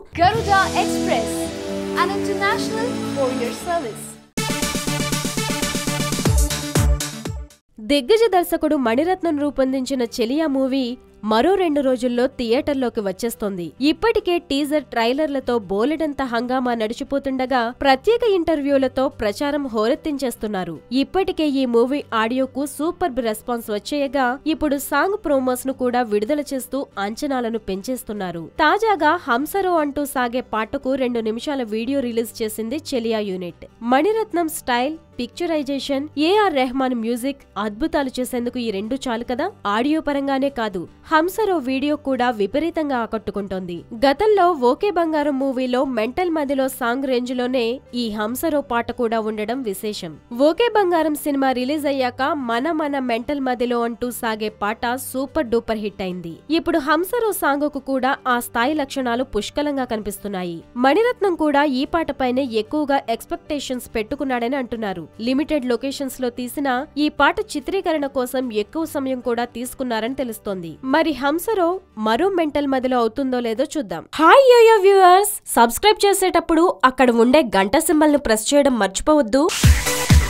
Garuda Express, an international courier service. దిగ్గజ దర్శకుడు మణిరత్నం రూపొందించిన చెలియా మూవీ మరో 2 రోజుల్లో థియేటర్లోకి వచ్చేస్తోంది. ఇప్పటికే టీజర్ ట్రైలర్లతో బోలెడంత హంగామా నడిచిపోతుండగా ప్రత్యేక ఇంటర్వ్యూలతో ప్రచారం హోరెత్తించేస్తున్నారు. ఇప్పటికే ఈ మూవీ ఆడియోకు సూపర్బ్ రెస్పాన్స్ వచ్చేయగా ఇప్పుడు సాంగ్ ప్రోమోస్ ను కూడా విడుదల చేస్తూ అంచనాలను పెంచేస్తున్నారు. తాజాగా హంసరో అంటూ సాగే పాటకు 2 నిమిషాల వీడియో రిలీజ్ చేసింది Cheliya unit. Maniratnam style, picturisation, AR Rahman music అద్భుతాలు చేసేందుకు ఈ 2 చాలు కదా. ఆడియో పరంగానే కాదు, హంసరో వీడియో కూడా విపరీతంగా ఆకట్టుకుంటోంది. గతంలో ఓకే బంగారం మూవీలో మెంటల్ మదిలో సాంగ్ రేంజ్ లోనే ఈ హంసరో పాట కూడా ఉండడం విశేషం. ఓకే బంగారం సినిమా రిలీజ్ అయ్యాక మన మెంటల్ మదిలో అంటూ సాగే పాట సూపర్ డూపర్ హిట్ అయింది. ఇప్పుడు హంసరో సాంగ్ కు కూడా ఆ స్థాయి లక్షణాలు పుష్కలంగా కనిపిస్తున్నాయి. మణిరత్నం కూడా ఈ పాటపైనే ఎక్కువగా ఎక్స్పెక్టేషన్స్ పెట్టుకున్నాడని అంటున్నారు. లిమిటెడ్ లొకేషన్స్ లో తీసిన ఈ పాట చిత్రీకరణ కోసం ఎక్కువ సమయం కూడా తీసుకున్నారని తెలుస్తోంది. మరి హంసరో మరో మెంటల్ మదిలో అవుతుందో లేదో చూద్దాం. హాయ్ యోయో వ్యూవర్స్, సబ్స్క్రైబ్ చేసేటప్పుడు అక్కడ ఉండే గంట సింబల్ ను ప్రెస్ చేయడం మర్చిపోవద్దు.